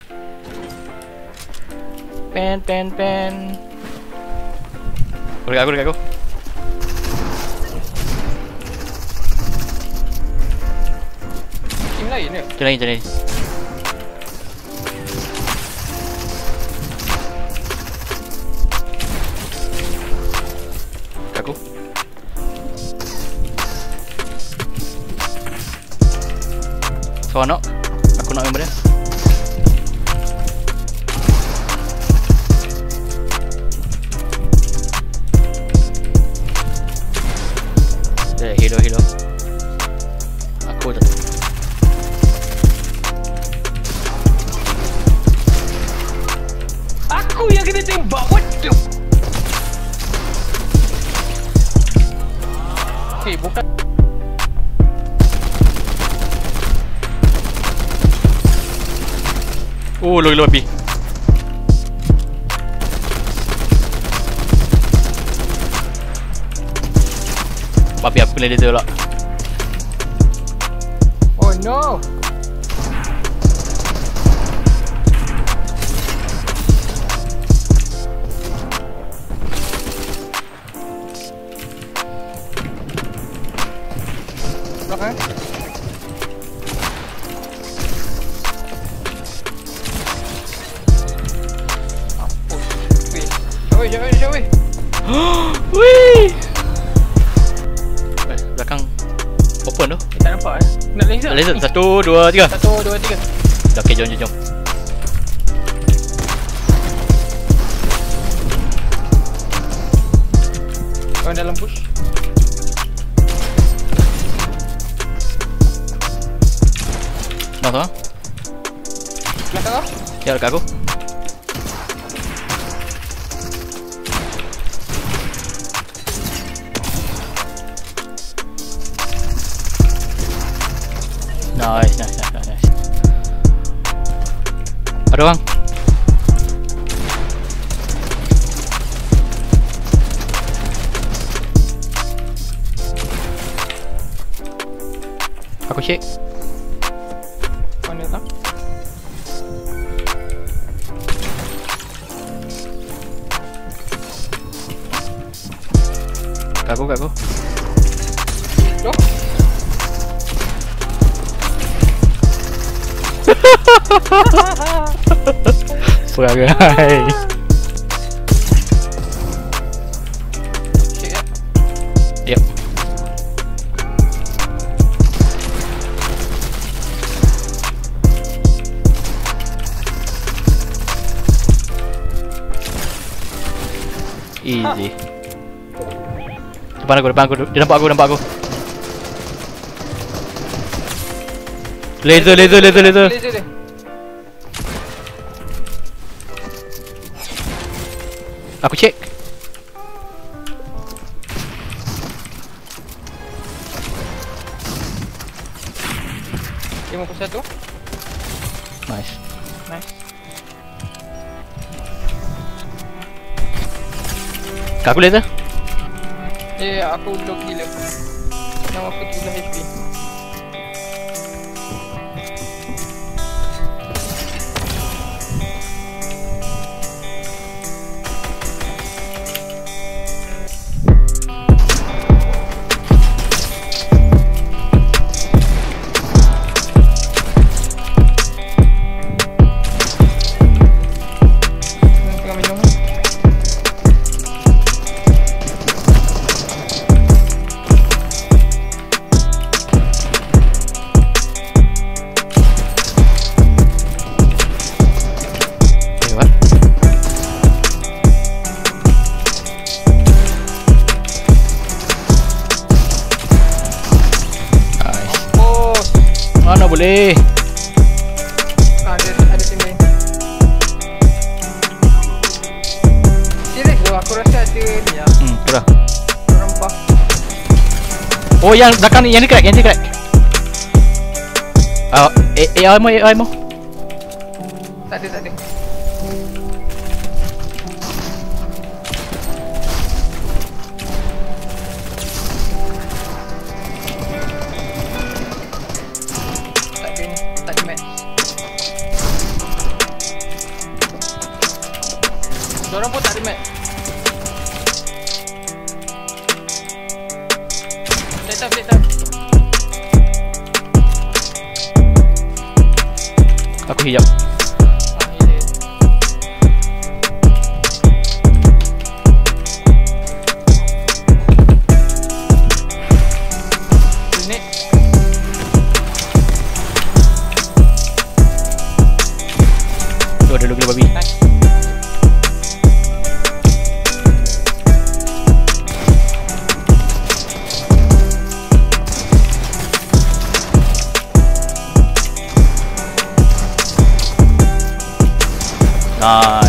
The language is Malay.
Pen. Dekat aku. Tim lain ke? Macam lain. Aku. Seorang nak. Aku nak member dia. Hero. Aku tak. Aku yang kena tembak. What the? Okay, bukan. Oh, low api. Api aku kena laser pula. Oh no. Belakang. Jauh. Wih. Belakang open tu. Tak nampak eh. Nak laser? Laser. 1, 2, 3. 1, 2, 3. Okay, jom. Orang dalam push. Mana? Belakang kau? Ya, dekat aku. Nice. Ada orang. Aku check. Mana tak? Kat aku. Jom. Perangai. Check ya. Yep. Easy. Depan aku. Dia nampak aku. Laser. Laser dia. Aku check. Dia 51. Nice. Kat aku laser. Ya, aku low gila. Nama aku 3 HP. Mana boleh? Ada tim lain. Serius tu, aku rasa ada ni lah. Itulah. Rempah. Oh, yang belakang ni, yang ni crack. Ammo. Tak ada. Tak ada match. Diorang pun tak ada map. Set up. Aku hijab. Gila. Grenade. Tu ada gila babi. Nice. Nice.